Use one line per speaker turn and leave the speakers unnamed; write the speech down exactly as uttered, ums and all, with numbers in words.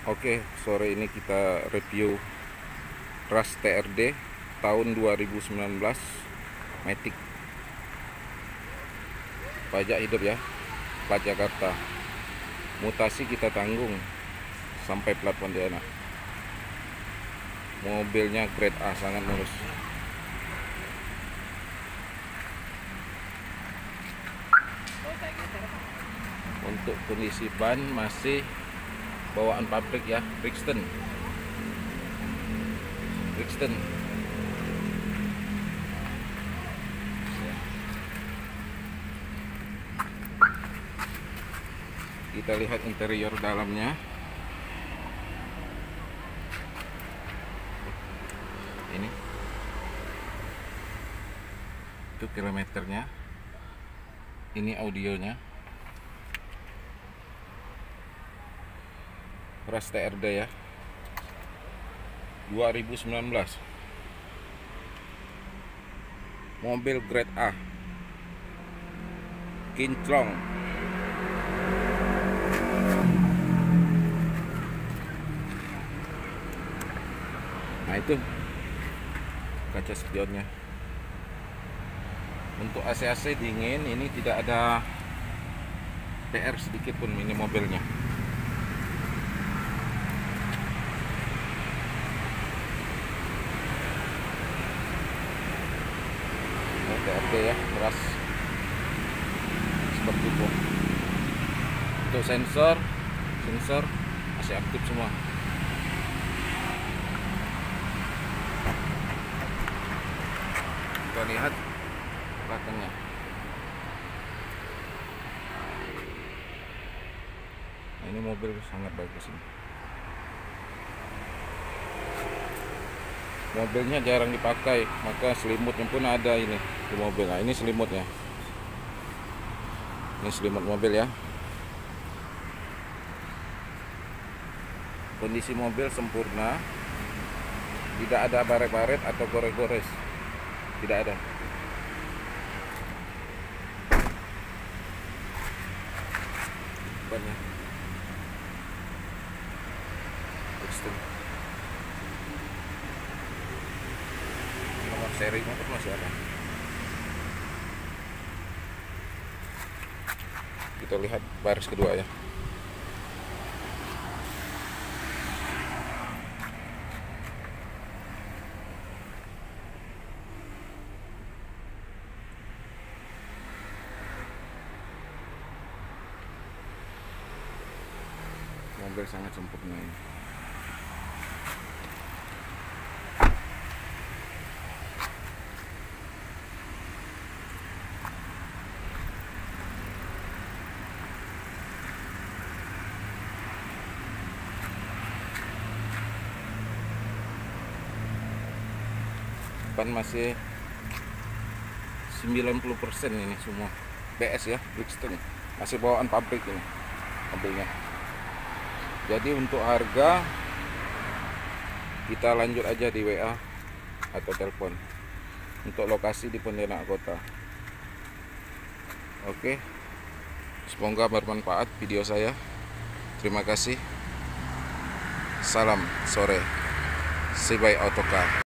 Oke, sore ini kita review Rush T R D tahun dua ribu sembilan belas Matic. Pajak hidup ya, plat Jakarta. Mutasi kita tanggung sampai plat Pontianak. Mobilnya grade A, sangat mulus. Untuk kondisi ban masih bawaan pabrik ya, Brixton. Brixton. Kita lihat interior dalamnya. Ini. Itu kilometernya. Ini audionya. Rush T R D ya, dua ribu sembilan belas. Mobil grade A, kinclong. Nah itu kaca spionnya. Untuk A C A C dingin, ini tidak ada P R sedikit pun ini mobilnya. T R D ya, keras seperti itu. Untuk sensor, sensor masih aktif semua. Kita lihat belakangnya. Nah, ini mobil sangat bagus ini. Mobilnya jarang dipakai, maka selimutnya pun ada ini di mobil. Nah, ini selimutnya. Ini selimut mobil ya. Kondisi mobil sempurna. Tidak ada baret-baret atau gores-gores. Tidak ada. Bannya. Brixton. Nomor serinya pun masih ada. Kita lihat baris kedua ya. Mobil sangat sempurna ini. Ban masih sembilan puluh persen ini semua B S ya, Brixton. Masih bawaan pabrik ini mobilnya. Jadi untuk harga kita lanjut aja di W A atau telepon. Untuk lokasi di Pontianak Kota. Oke, semoga bermanfaat video saya. Terima kasih. Salam sore. Sibai Autocar.